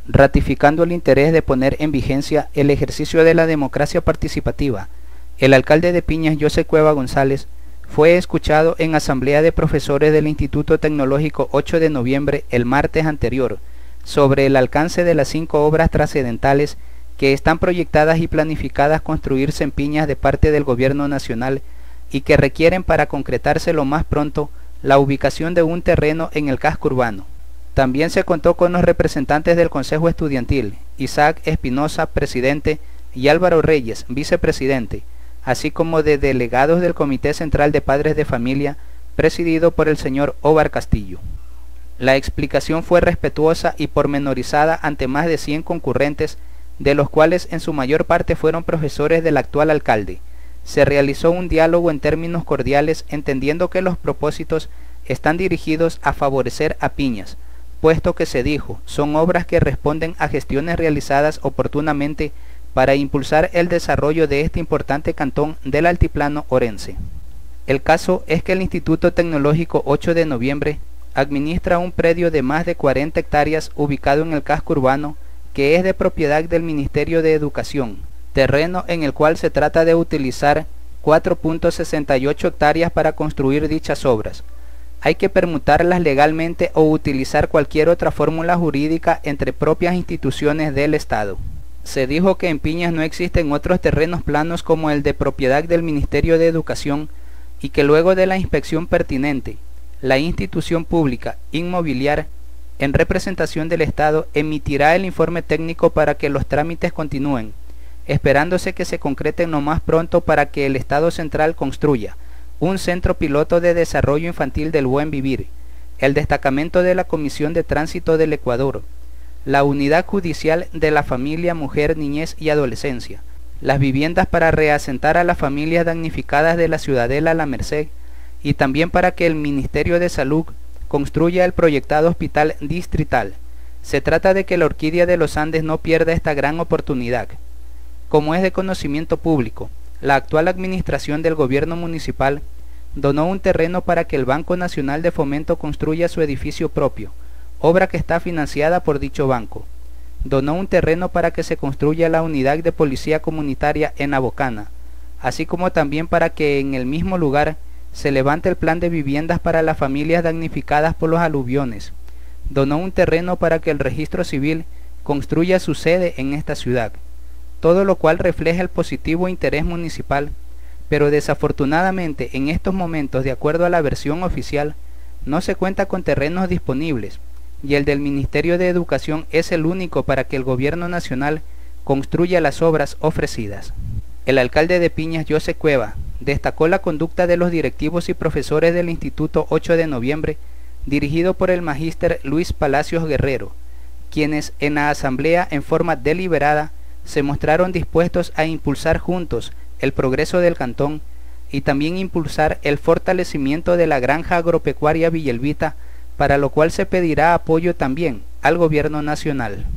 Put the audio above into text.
Ratificando el interés de poner en vigencia el ejercicio de la democracia participativa, el alcalde de Piñas, José Cueva González, fue escuchado en asamblea de profesores del Instituto Tecnológico 8 de noviembre el martes anterior, sobre el alcance de las 5 obras trascendentales que están proyectadas y planificadas construirse en Piñas de parte del gobierno nacional y que requieren para concretarse lo más pronto la ubicación de un terreno en el casco urbano. También se contó con los representantes del Consejo Estudiantil, Isaac Espinosa, presidente, y Álvaro Reyes, vicepresidente, así como de delegados del Comité Central de Padres de Familia, presidido por el señor Óvar Castillo. La explicación fue respetuosa y pormenorizada ante más de 100 concurrentes, de los cuales en su mayor parte fueron profesores del actual alcalde. Se realizó un diálogo en términos cordiales, entendiendo que los propósitos están dirigidos a favorecer a Piñas, puesto que se dijo, son obras que responden a gestiones realizadas oportunamente para impulsar el desarrollo de este importante cantón del altiplano orense. El caso es que el Instituto Tecnológico 8 de noviembre administra un predio de más de 40 hectáreas ubicado en el casco urbano, que es de propiedad del Ministerio de Educación, terreno en el cual se trata de utilizar 4.68 hectáreas para construir dichas obras. Hay que permutarlas legalmente o utilizar cualquier otra fórmula jurídica entre propias instituciones del Estado. Se dijo que en Piñas no existen otros terrenos planos como el de propiedad del Ministerio de Educación y que luego de la inspección pertinente, la institución pública inmobiliar, en representación del Estado, emitirá el informe técnico para que los trámites continúen, esperándose que se concreten lo más pronto para que el Estado central construya un centro piloto de desarrollo infantil del buen vivir, el destacamento de la Comisión de Tránsito del Ecuador, la Unidad Judicial de la Familia, Mujer, Niñez y Adolescencia, las viviendas para reasentar a las familias damnificadas de la Ciudadela La Merced, y también para que el Ministerio de Salud construya el proyectado hospital distrital. Se trata de que la Orquídea de los Andes no pierda esta gran oportunidad. Como es de conocimiento público, la actual administración del gobierno municipal donó un terreno para que el Banco Nacional de Fomento construya su edificio propio, obra que está financiada por dicho banco. Donó un terreno para que se construya la unidad de policía comunitaria en Abocana, así como también para que en el mismo lugar se levante el plan de viviendas para las familias damnificadas por los aluviones. Donó un terreno para que el registro civil construya su sede en esta ciudad, todo lo cual refleja el positivo interés municipal, pero desafortunadamente en estos momentos, de acuerdo a la versión oficial, no se cuenta con terrenos disponibles, y el del Ministerio de Educación es el único para que el gobierno nacional construya las obras ofrecidas. El alcalde de Piñas, José Cueva, destacó la conducta de los directivos y profesores del Instituto 8 de noviembre, dirigido por el magíster Luis Palacios Guerrero, quienes en la asamblea en forma deliberada se mostraron dispuestos a impulsar juntos el progreso del cantón y también impulsar el fortalecimiento de la granja agropecuaria Villalbita, para lo cual se pedirá apoyo también al gobierno nacional.